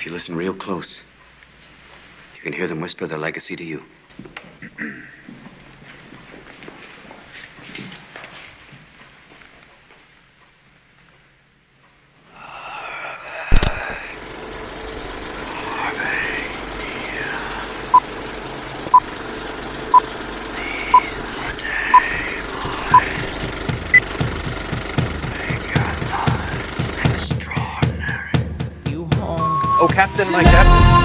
If you listen real close, you can hear them whisper their legacy to you. Oh, Captain, my Captain.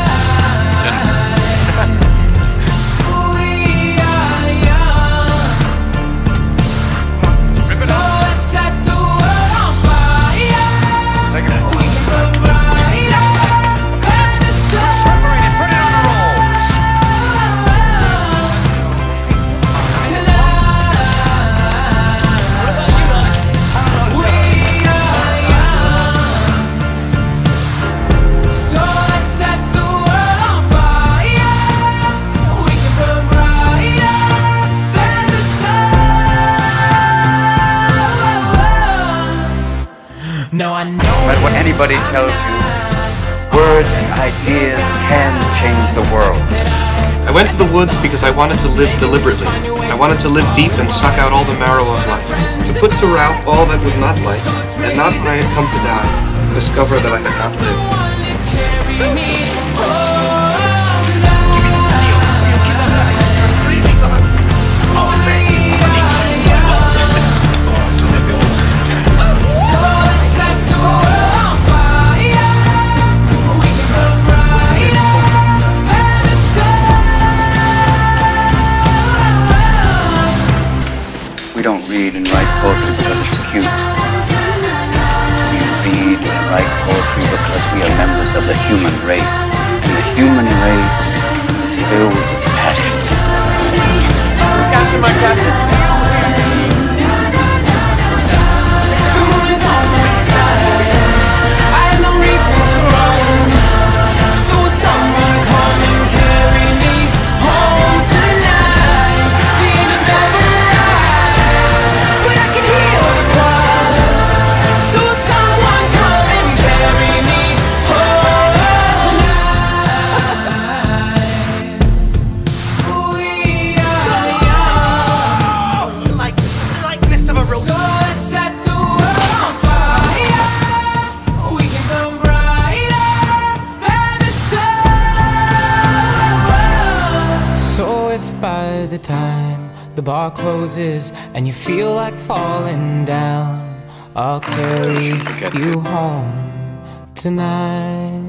No, I know. No matter what anybody tells you, words and ideas can change the world. I went to the woods because I wanted to live deliberately. I wanted to live deep and suck out all the marrow of life. To put to rout all that was not life, and not when I had come to die, discover that I had not lived. We don't read and write poetry because it's cute. We read and write poetry because we are members of the human race. And the human race is filled with passion. Captain, my Captain. By the time the bar closes and you feel like falling down, I'll carry you home tonight.